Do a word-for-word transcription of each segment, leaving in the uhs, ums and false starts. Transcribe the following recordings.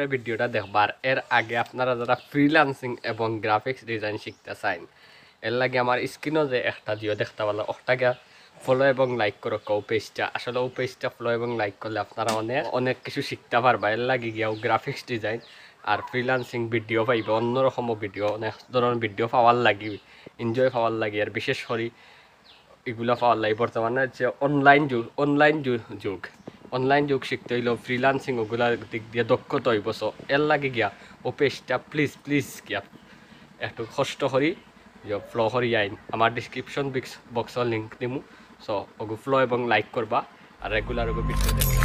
করে ভিডিওটা দেখবার এর আগে আপনারা যারা ফ্রিল্যান্সিং এবং গ্রাফিক্স ডিজাইন শিখতে চান এর লাগে আমার স্ক্রিনও যে একটা দিও দেখতে পারলো ওটাকে ফলো এবং লাইক করো কেউ পেজটা আসলে ও পেজটা ফলো এবং লাইক করলে আপনারা অনেক অনেক কিছু শিখতে পারবা এর লাগে গিয়াও গ্রাফিক্স ডিজাইন আর ফ্রিল্যান্সিং ভিডিও পাইবে অন্যরকম ভিডিও অনেক ধরনের ভিডিও পাওয়ার লাগি এনজয় পাওয়ার লাগে আর বিশেষ করে এগুলো পাওয়ার লাগে বর্তমানে যে অনলাইন যুগ অনলাইন যুগ অনলাইন যুগ শিখতে হইলেও ফ্রিল্যান্সিং ওগুলার দিক দিয়ে দক্ষতা হইব সো এর লাগে গিয়া ও পেজটা প্লিজ প্লিজ গিয়া একটু কষ্ট করি যে ফ্লো করি আইন আমার ডিসক্রিপশন বক্সের লিঙ্ক দিমু সো ওগু ফ্লো এবং লাইক করবা আর রেগুলার ওগু ভিডিও দেখবা।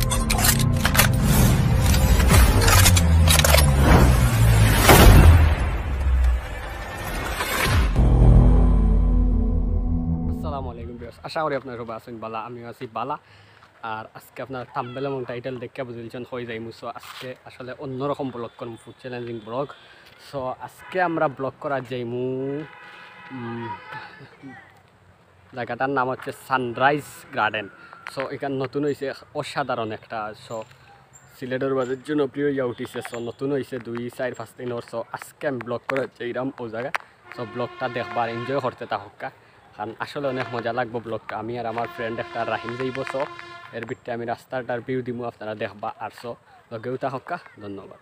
আসসালামু আলাইকুম ভিউয়ার্স, আশা করি আপনারা সবাই আছেন বালা, আমিও আছি বালা। আর আজকে আপনার থাম্বনেল এবং টাইটেল দেখে বুঝেছেন হয়ে যাইমু। সো আজকে আসলে অন্যরকম ব্লগ করবো, ফুড চ্যালেঞ্জিং ব্লগ। সো আজকে আমরা ব্লগ করা যাইমু জায়গাটার নাম হচ্ছে সানরাইজ গার্ডেন। সো এখানে নতুন হয়েছে অসাধারণ একটা সো সিলেটের বাজার জনপ্রিয় ইয়া উঠিছে। সো নতুন হয়েছে দুই চার পাঁচ দিন ওর। সো আজকে আমি ব্লগ করে যাইরাম ও জায়গায়। সো ব্লগটা দেখবার এনজয় করতে থাকা, কারণ আসলে অনেক মজা লাগবে ব্লগটা। আমি আর আমার ফ্রেন্ড একটা রাহিম যাইব। সো এর ভিতরে আমি রাস্তাটার ভিউ দিব, আপনারা দেখবা। আর সো লগেও থাকা, ধন্যবাদ।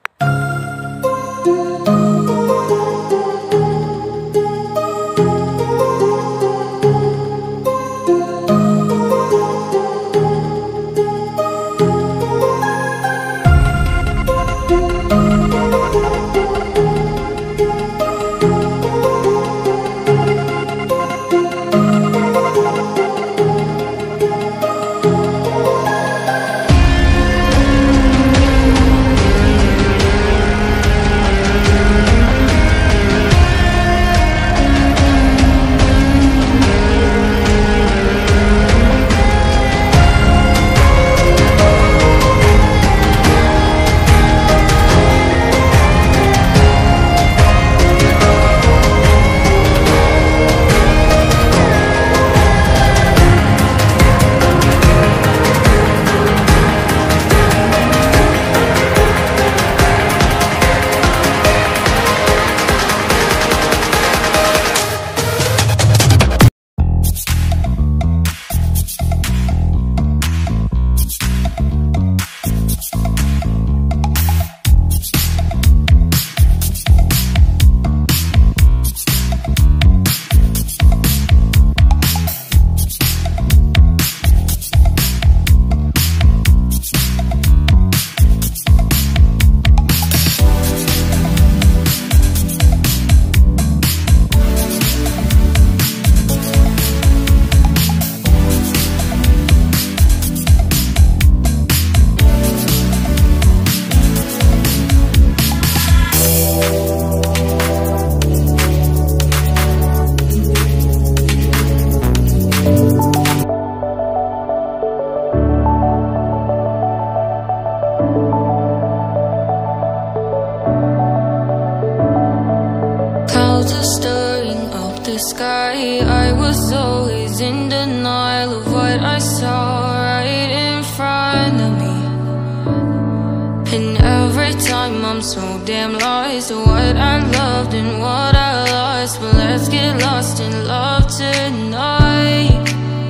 Sky, I was always in denial of what I saw right in front of me. And every time I'm so damn lost to what I loved and what I lost. But let's get lost in love tonight.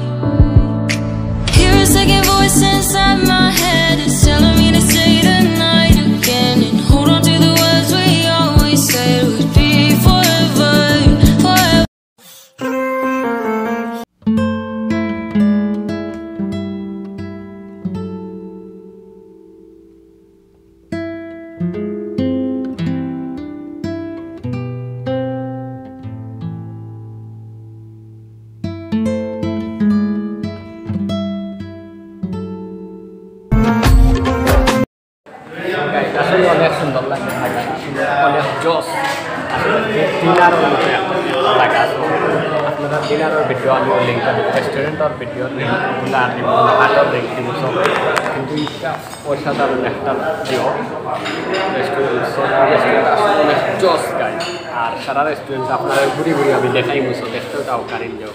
Hear a second voice inside my head, it's telling me to say the night again and hold on to the words we always said would be forever, forever. আসলে অনেক সুন্দর লাগে, অনেক জোস। আসলে ডিনারও লাগা আপনারা ডিনারের ভিডিও আমি লিঙ্ক দিব, রেস্টুরেন্টের ভিডিও লিঙ্কগুলো আমি হাটের লিঙ্ক দিব সব। কিন্তু এটা অসাধারণ একটা ভিডিও রেস্টুরেন্ট। রেস্টুরেন্ট আসলে অনেক জোস গাই। আর সারা রেস্টুরেন্ট আপনারা ঘুরি ঘুরি আমি দেখাই মুসো দেখতেও তাও কারিন যাও।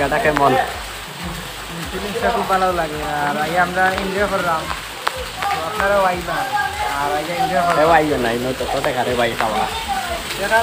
জায়গাটা কেমন? জিনিসটা খুব ভালো লাগে আর আগে আমরা এনজয় করলাম, আপনারাও আইবা আর আগে এনজয় করলাম। এ ভাইও নাই নয়তো তো দেখারে ভাই খাওয়া দেখা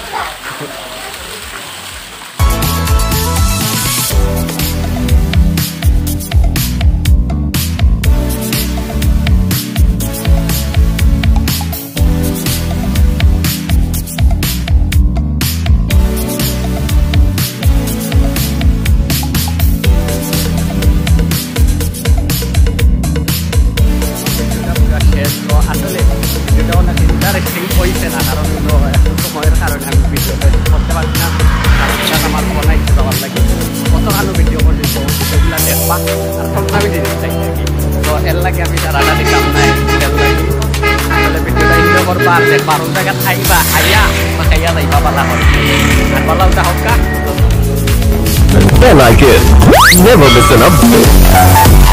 আসলে ভিডিওটাও নাকি ইন্টারেস্টিং হয়েছে না, কারণ এখন সময়ের কারণে আমি ভিডিওটা করতে পারছি না। আমার ফোন আইতে যাওয়ার লাগে কত ভালো ভিডিও পর্যন্ত সেগুলো দেখবা আর সবসময় জিনিস চাই আর কি। তো এর লাগে আমি যারা দেখলাম না এর লাগে আসলে ভিডিওটা এনজয় করবা আর দেখবা আর জায়গা খাইবা খাইয়া বা খাইয়া যাইবা বালা হয় আর বালা ওটা হোক কা Then I can never miss an update.